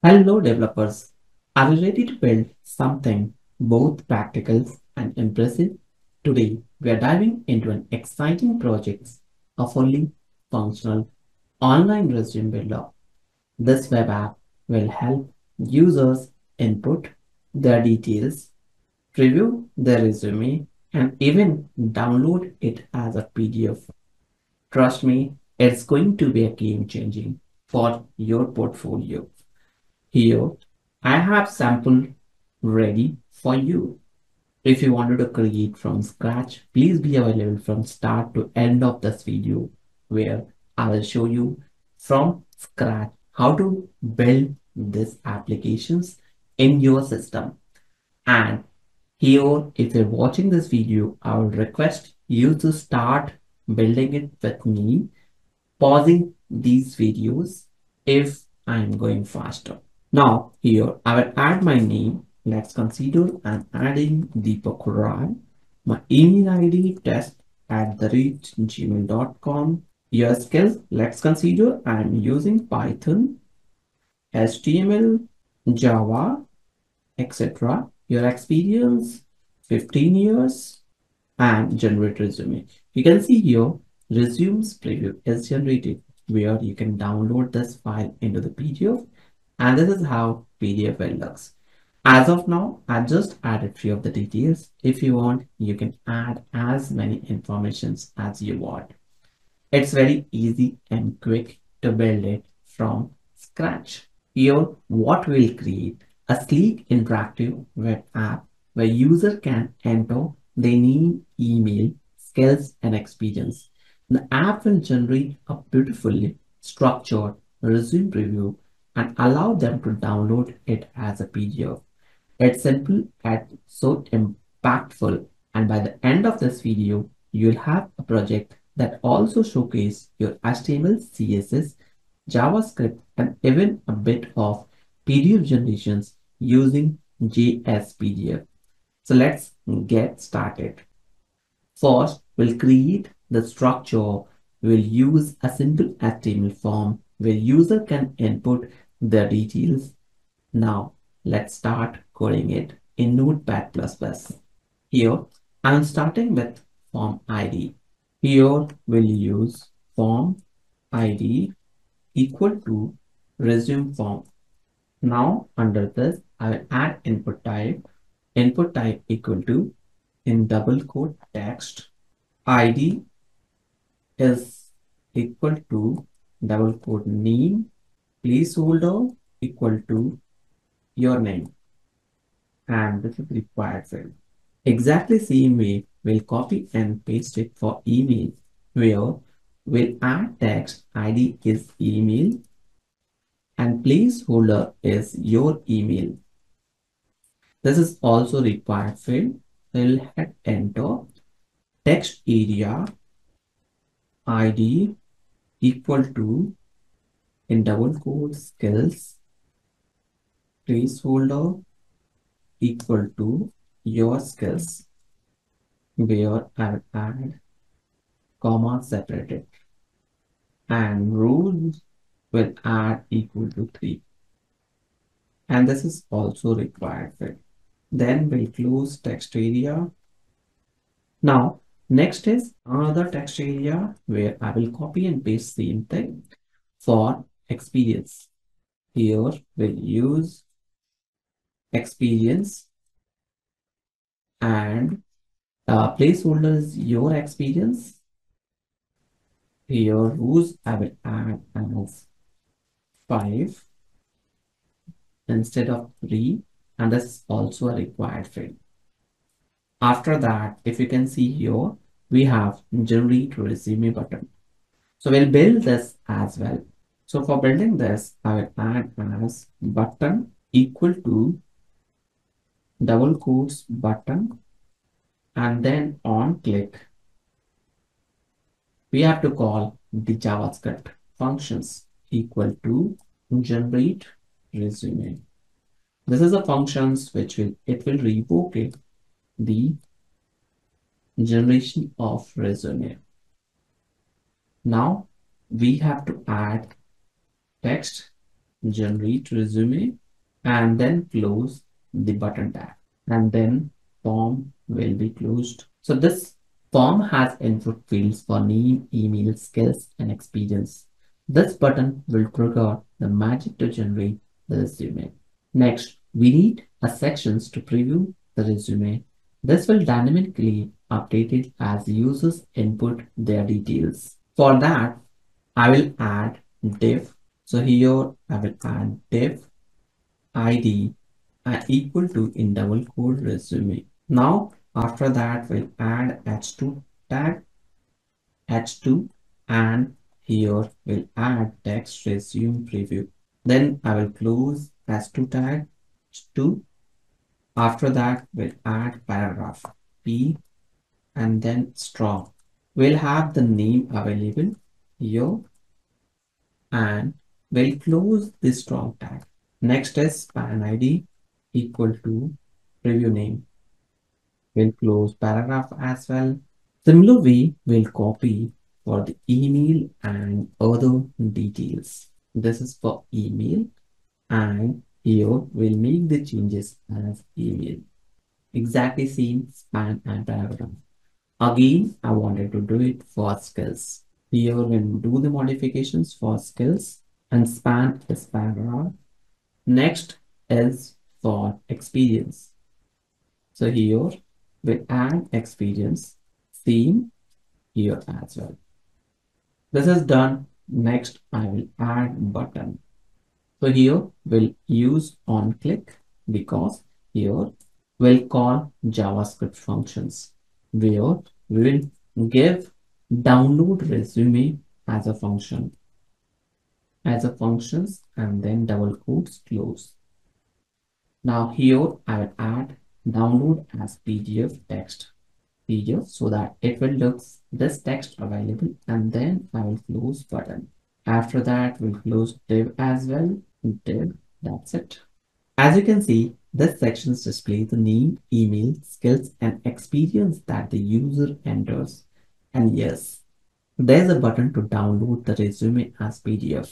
Hello developers, are you ready to build something both practical and impressive? Today we are diving into an exciting project, a fully functional online resume builder. This web app will help users input their details, review their resume, and even download it as a PDF. Trust me, it's going to be a game changing for your portfolio. Here, I have sample ready for you. If you wanted to create from scratch, please be available from start to end of this video where I will show you from scratch how to build these applications in your system. And here, if you're watching this video, I would request you to start building it with me, pausing these videos if I'm going faster. Now here I will add my name. Let's consider I'm adding Deepak Rai. My email ID test@gmail.com. Your skills, let's consider I'm using Python, HTML, Java, etc. Your experience, 15 years, and generate resume. You can see here resumes preview is generated where you can download this file into the PDF, and this is how PDF file looks. As of now, I just added few of the details. If you want, you can add as many informations as you want. It's very easy and quick to build it from scratch. Here, what we'll create a sleek interactive web app where user can enter their name, email, skills, and experience. The app will generate a beautifully structured resume review and allow them to download it as a PDF. It's simple and so impactful. And by the end of this video, you'll have a project that also showcases your HTML, CSS, JavaScript, and even a bit of PDF generations using JSPDF. So let's get started. First, we'll create the structure. We'll use a simple HTML form where user can input their details. Now, let's start coding it in Notepad++. Here, I'm starting with form ID. Here, we'll use form ID equal to resume form. Now, under this, I will add input type equal to, in double quote, text. ID is equal to double quote name, placeholder equal to your name, and this is required field. Exactly same way, we'll copy and paste it for email, where we'll add text ID is email and placeholder is your email. This is also required field. We'll hit enter. Text area ID equal to, in double quotes, skills, placeholder equal to your skills, where I'll add comma separated, and rules will add equal to 3, and this is also required field. Then we'll close text area. Now next is another text area where I will copy and paste same thing for experience. Here we'll use experience, and placeholder is your experience. Here rules I will add of 5 instead of 3, and this is also a required field. After that, if you can see here, we have generate resume button. So we'll build this as well. So for building this, I will add as button equal to double quotes button, and then on click, we have to call the JavaScript functions equal to generate resume. This is a functions which will revoke it, the generation of resume. Now we have to add text generate resume and then close the button tag, and then form will be closed. So this form has input fields for name, email, skills, and experience. This button will trigger the magic to generate the resume. Next, we need a sections to preview the resume. This will dynamically update it as users input their details. For that, I will add div. So here I will add div ID equal to in double quote resume. Now after that we'll add h2 tag h2, and here we'll add text resume preview. Then I will close h2 tag h2. After that we'll add paragraph p and then strong. We'll have the name available here and we'll close the strong tag. Next is span ID equal to preview name. We'll close paragraph as well. Similar way, we'll copy for the email and other details. This is for email, and here we'll make the changes as email. Exactly same span and paragraph. Again, I wanted to do it for skills. Here we'll do the modifications for skills and span is paragraph. Next is for experience. So here we'll add experience, same here as well. This is done. Next, I will add button. So here we'll use on click because here we'll call JavaScript functions where we will give download resume as a function and then double quotes close. Now here I will add download as PDF text PDF so that it will look this text available, and then I will close button. After that we'll close div as well. Div, that's it. As you can see, this section displays the name, email, skills, and experience that the user enters. And yes, there's a button to download the resume as PDF.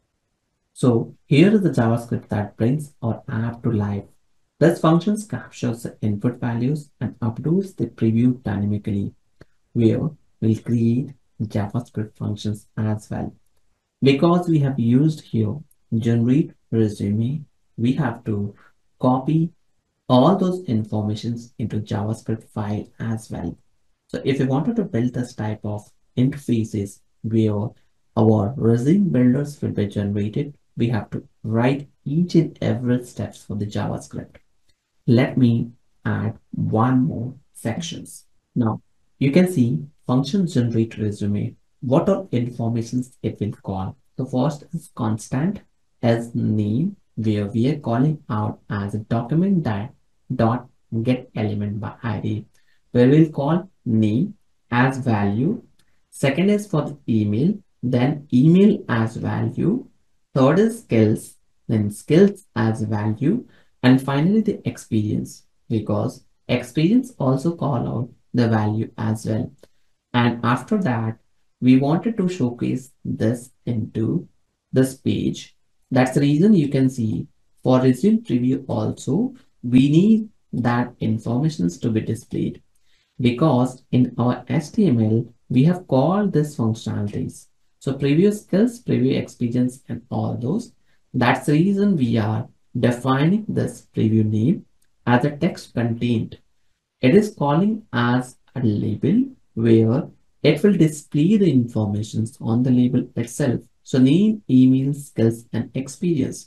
So here is the JavaScript that brings our app to life. This function captures the input values and uploads the preview dynamically, where we'll create JavaScript functions as well. Because we have used here generate resume, we have to copy all those informations into JavaScript file as well. So if you wanted to build this type of interfaces where our resume builders will be generated, we have to write each and every steps for the JavaScript. Let me add one more sections. Now you can see function generate resume. What are informations it will call? The first is constant as name, where we are calling out as a document that dot get element by ID, where we'll call name as value. Second is for the email, then email as value. Third is skills, then skills as value. And finally the experience, because experience also call out the value as well. And after that, we wanted to showcase this into this page. That's the reason you can see for resume preview also, we need that informations to be displayed, because in our HTML, we have called this functionalities. So previous skills, preview experience, and all those. That's the reason we are defining this preview name as a text contained. It is calling as a label where it will display the informations on the label itself. So name, email, skills, and experience.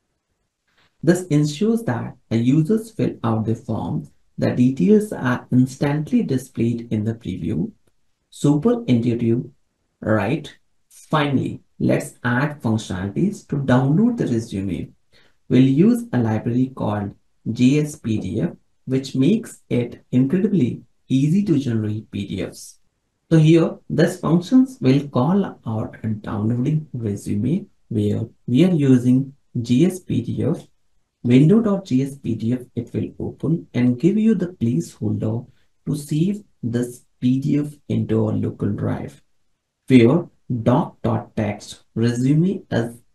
This ensures that the users fill out the form. The details are instantly displayed in the preview. Super intuitive, right? Finally, let's add functionalities to download the resume. We'll use a library called JSPDF, which makes it incredibly easy to generate PDFs. So here, this functions will call out a downloading resume where we are using JSPDF. Window.jspdf, it will open and give you the placeholder to save this PDF into a local drive, where doc.text resume is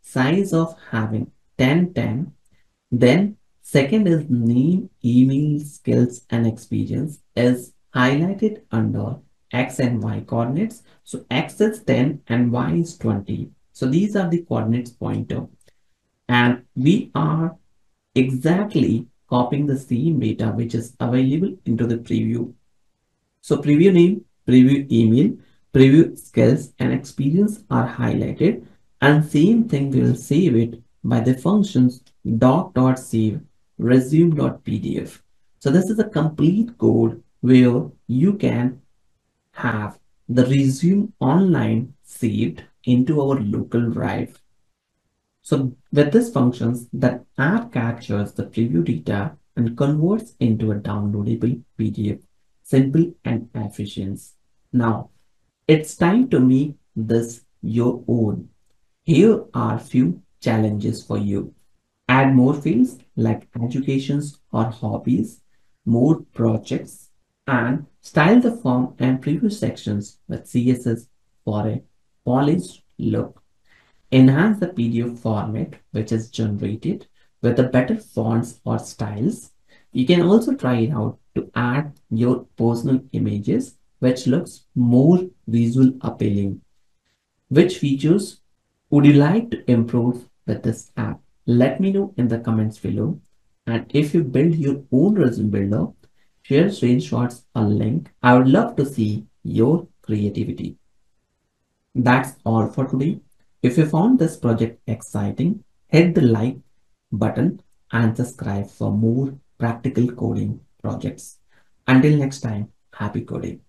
size of having 10, 10. Then second is name, email, skills and experience is highlighted under X and Y coordinates. So X is 10 and Y is 20. So these are the coordinates pointer. And we are exactly copying the same data which is available into the preview. So preview name, preview email, preview skills and experience are highlighted, and same thing we will save it by the functions doc.save resume.pdf. So this is a complete code where you can have the resume online saved into our local drive. So with these functions, the app captures the preview data and converts into a downloadable PDF. Simple and efficient. Now, it's time to make this your own. Here are few challenges for you. Add more fields like educations or hobbies, more projects, and style the form and preview sections with CSS for a polished look. Enhance the PDF format which is generated with the better fonts or styles. You can also try it out to add your personal images which looks more visual appealing. Which features would you like to improve with this app? Let me know in the comments below. And if you build your own resume builder, share screenshots or link. I would love to see your creativity. That's all for today. If you found this project exciting, hit the like button and subscribe for more practical coding projects. Until next time, happy coding.